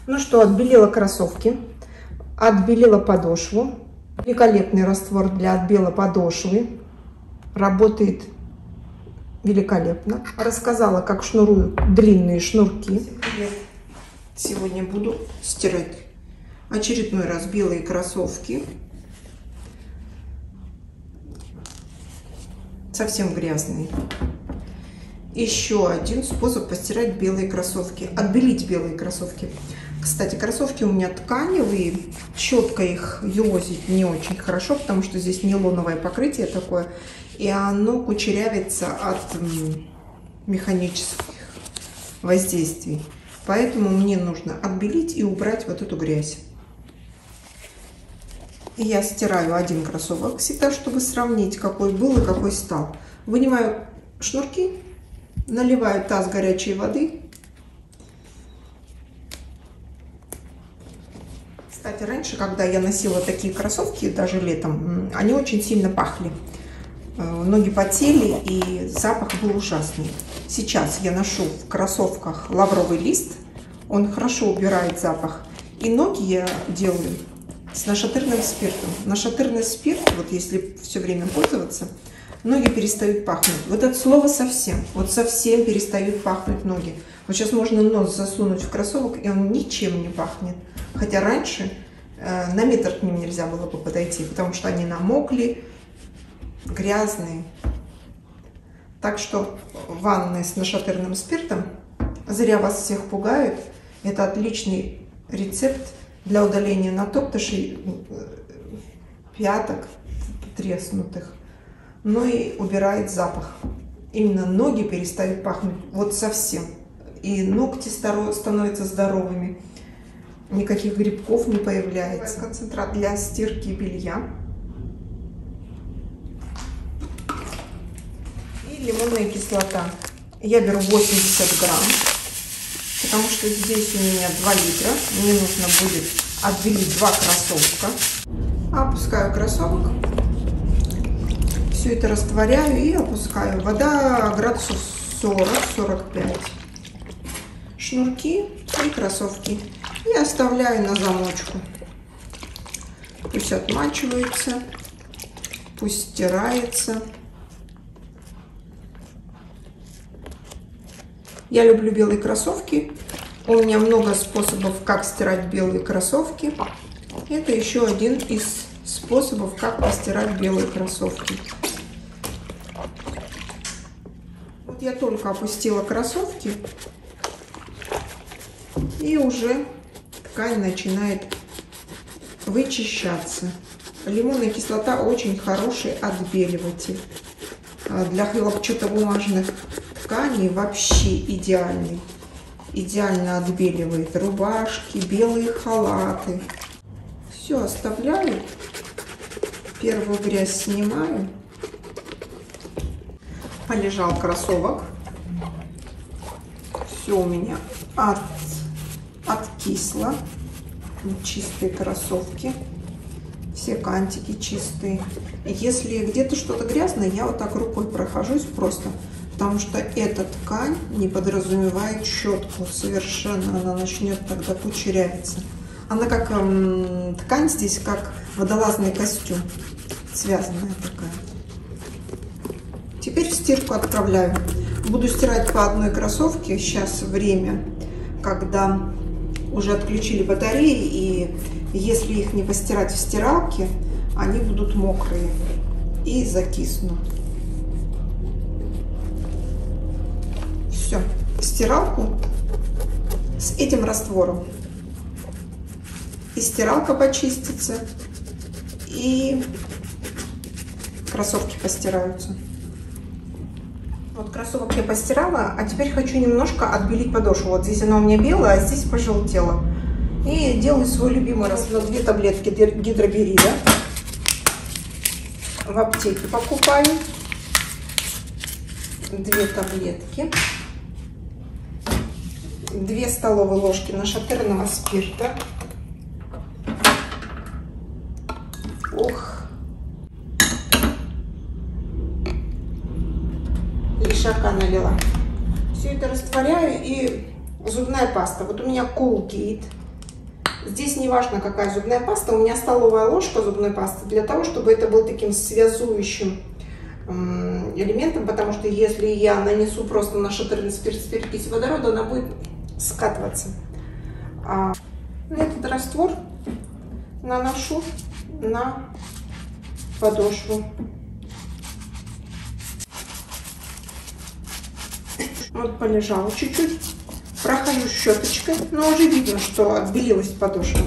Ну что, отбелила кроссовки, отбелила подошву. Великолепный раствор для отбела подошвы. Работает великолепно. Рассказала, как шнурую длинные шнурки. Сегодня буду стирать очередной раз белые кроссовки. Совсем грязные. Еще один способ постирать белые кроссовки. Отбелить белые кроссовки. Кстати, кроссовки у меня тканевые. Щеткой их елозить не очень хорошо, потому что здесь нейлоновое покрытие такое. И оно кучерявится от механических воздействий. Поэтому мне нужно отбелить и убрать вот эту грязь. И я стираю один кроссовок всегда, чтобы сравнить, какой был и какой стал. Вынимаю шнурки, наливаю таз горячей воды. Кстати, раньше, когда я носила такие кроссовки, даже летом, они очень сильно пахли. Ноги потели, и запах был ужасный. Сейчас я ношу в кроссовках лавровый лист. Он хорошо убирает запах. И ноги я делаю с нашатырным спиртом. Нашатырный спирт, вот если все время пользоваться, ноги перестают пахнуть. Вот от слова совсем. Вот совсем перестают пахнуть ноги. Вот сейчас можно нос засунуть в кроссовок, и он ничем не пахнет. Хотя раньше на метр к ним нельзя было бы подойти, потому что они намокли, грязные. Так что ванны с нашатырным спиртом зря вас всех пугают. Это отличный рецепт для удаления натоптышей, пяток треснутых. Ну и убирает запах. Именно ноги перестают пахнуть вот совсем. И ногти становятся здоровыми. Никаких грибков не появляется. Концентрат для стирки белья. И лимонная кислота. Я беру 80 грамм. Потому что здесь у меня 2 литра. Мне нужно будет отбелить 2 кроссовка. Опускаю кроссовок. Все это растворяю и опускаю. Вода градусов 40-45. Шнурки и кроссовки. И оставляю на замочку. Пусть отмачивается. Пусть стирается. Я люблю белые кроссовки. У меня много способов, как стирать белые кроссовки. Это еще один из способов, как постирать белые кроссовки. Вот я только опустила кроссовки, и уже ткань начинает вычищаться. Лимонная кислота очень хороший отбеливатель. Для хлопчатобумажных тканей вообще идеальный. Идеально отбеливает рубашки, белые халаты. Все оставляю. Первую грязь снимаю. Полежал кроссовок. Все у меня откисло. Чистые кроссовки. Все кантики чистые. Если где-то что-то грязное, я вот так рукой прохожусь просто. Потому что эта ткань не подразумевает щетку совершенно. Она начнет тогда кучерявиться. Она как ткань здесь, как водолазный костюм. Связанная такая. Теперь в стирку отправляю. Буду стирать по одной кроссовке. Сейчас время, когда уже отключили батареи. И если их не постирать в стиралке, они будут мокрые и закиснут. Все, стиралку с этим раствором. И стиралка почистится, и кроссовки постираются. Вот кроссовок я постирала, а теперь хочу немножко отбелить подошву. Вот здесь она у меня белая, а здесь пожелтела. И делаю свой любимый раствор. 2 таблетки гидроберида. В аптеке покупаю. 2 таблетки. 2 столовые ложки нашатырного спирта. Ох. Лишака налила. Все это растворяю, и зубная паста. Вот у меня Colgate Здесь не важно, какая зубная паста. У меня столовая ложка зубной пасты для того, чтобы это был таким связующим элементом, потому что если я нанесу просто нашатырный спирт с перекисью водорода, она будет скатываться. А этот раствор наношу на подошву. Вот полежала чуть-чуть, прохожу щеточкой, но уже видно, что отбелилась подошва.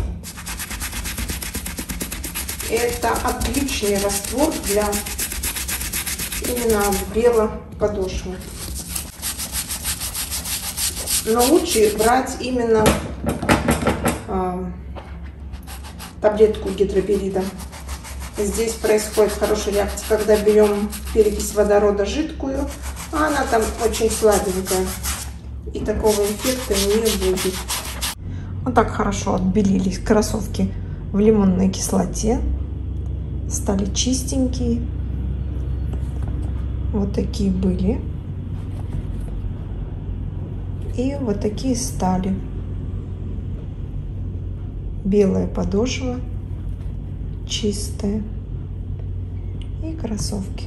Это отличный раствор для именно отбела подошвы. Но лучше брать именно таблетку гидроберида. Здесь происходит хорошая реакция, когда берем перекись водорода жидкую, а она там очень слабенькая, и такого эффекта не будет. Вот так хорошо отбелились кроссовки в лимонной кислоте, стали чистенькие. Вот такие были. И вот такие стали. Белая подошва, чистая. И кроссовки.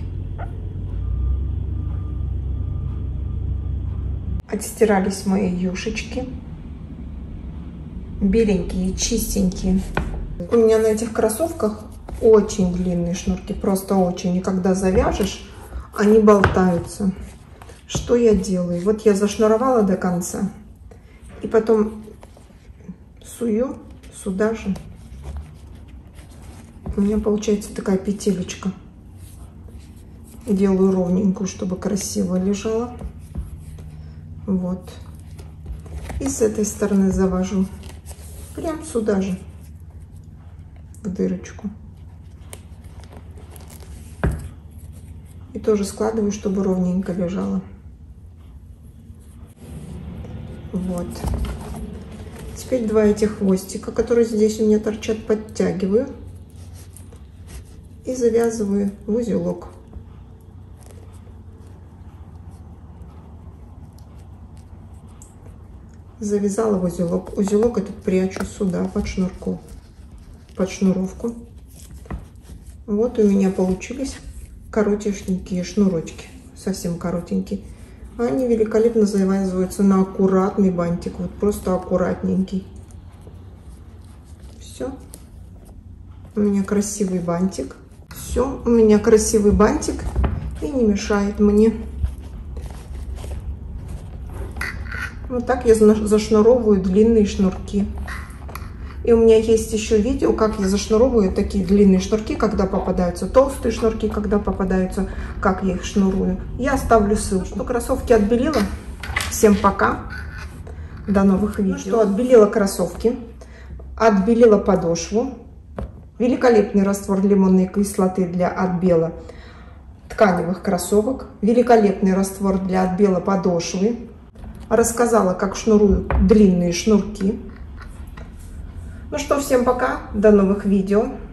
Отстирались мои юшечки. Беленькие, чистенькие. У меня на этих кроссовках очень длинные шнурки. Просто очень. И когда завяжешь, они болтаются. Что я делаю? Вот я зашнуровала до конца. И потом сую сюда же. У меня получается такая петелечка. Делаю ровненькую, чтобы красиво лежала. Вот. И с этой стороны завожу. Прям сюда же. В дырочку. И тоже складываю, чтобы ровненько лежала. Вот. Теперь два этих хвостика, которые здесь у меня торчат, подтягиваю. И завязываю в узелок. Завязала в узелок. Узелок этот прячу сюда, под шнурку, под шнуровку. Вот у меня получились коротенькие шнурочки, совсем коротенькие. Они великолепно завязываются на аккуратный бантик, вот просто аккуратненький. Все. У меня красивый бантик. Все, у меня красивый бантик и не мешает мне. Вот так я зашнуровываю длинные шнурки. И у меня есть еще видео, как я зашнуровываю такие длинные шнурки, когда попадаются толстые шнурки, когда попадаются, как я их шнурую. Я оставлю ссылку. Что, кроссовки отбелила. Всем пока. До новых видео. Ну что, отбелила кроссовки. Отбелила подошву. Великолепный раствор лимонной кислоты для отбела тканевых кроссовок. Великолепный раствор для отбела подошвы. Рассказала, как шнурую длинные шнурки. Ну что, всем пока, до новых видео.